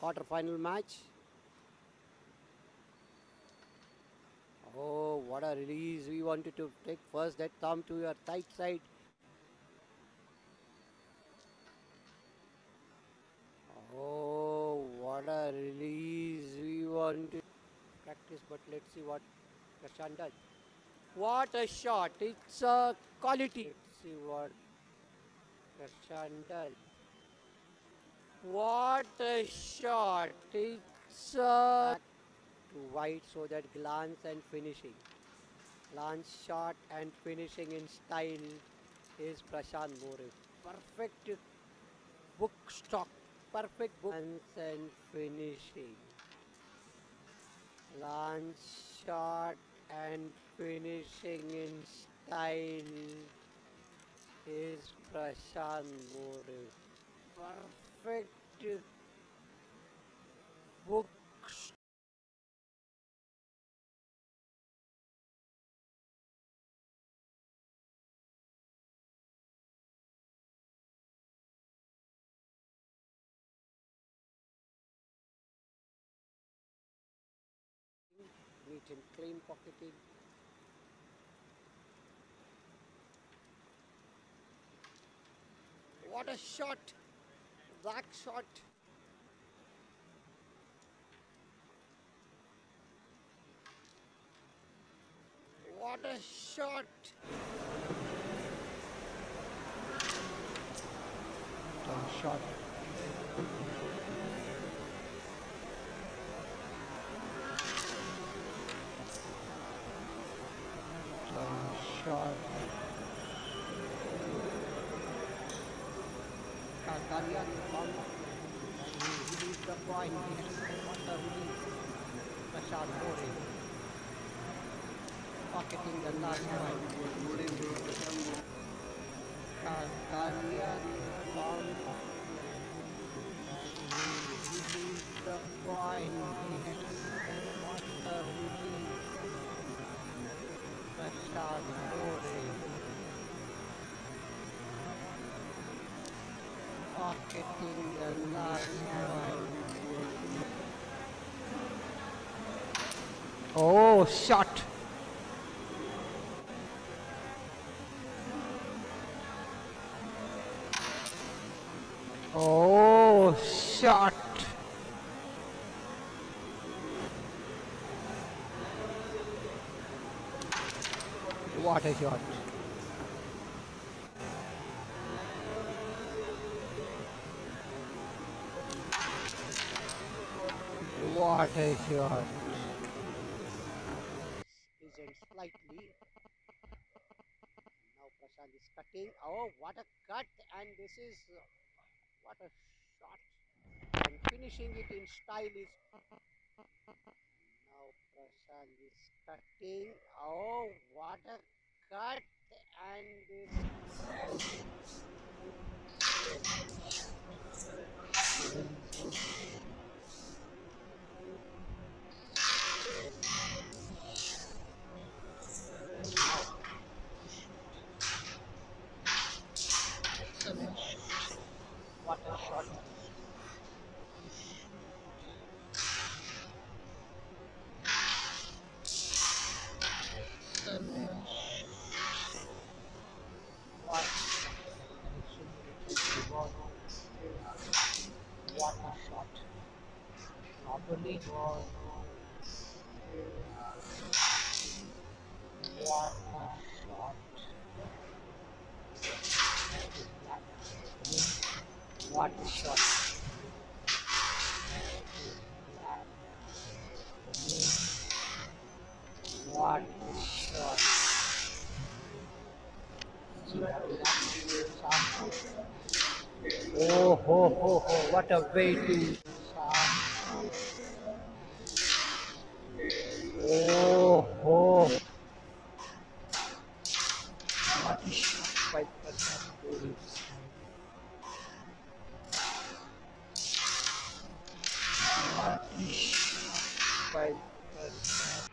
quarter-final match. Oh, what a release. We wanted to take first that thumb to your right side. Oh, what a release. We want to practice, but let's see what Prashant does. What a shot. It's a quality. Let's see what Prashant does. What a shot. It's a to wide so that glance and finishing. Glance shot and finishing in style is Prashant More. Perfect book stock. Perfect book and finishing. Glance shot and finishing in style is Prashant More. Perfect book neat and clean pocketing. What a shot! That shot! What a shot! Shot. Shot. Kagarian from release the point. What a release. Prashant More pocketing the last point. Kagarian from release the point. What a release. Prashant More pocketing the last point. Oh, shot! Oh, shot! What a shot! What a shot! Isn't slightly. Now Prashant is cutting. Oh, what a cut! And this is what a shot! And finishing it in style is now Prashant is cutting. Oh, what a cut! And this. What a shot! What what a shot! Not only was what a shot! What a shot! What a shot! Oh ho ho ho! What a way to oh ho! What a shot by Prashant. What a shot by Prashant.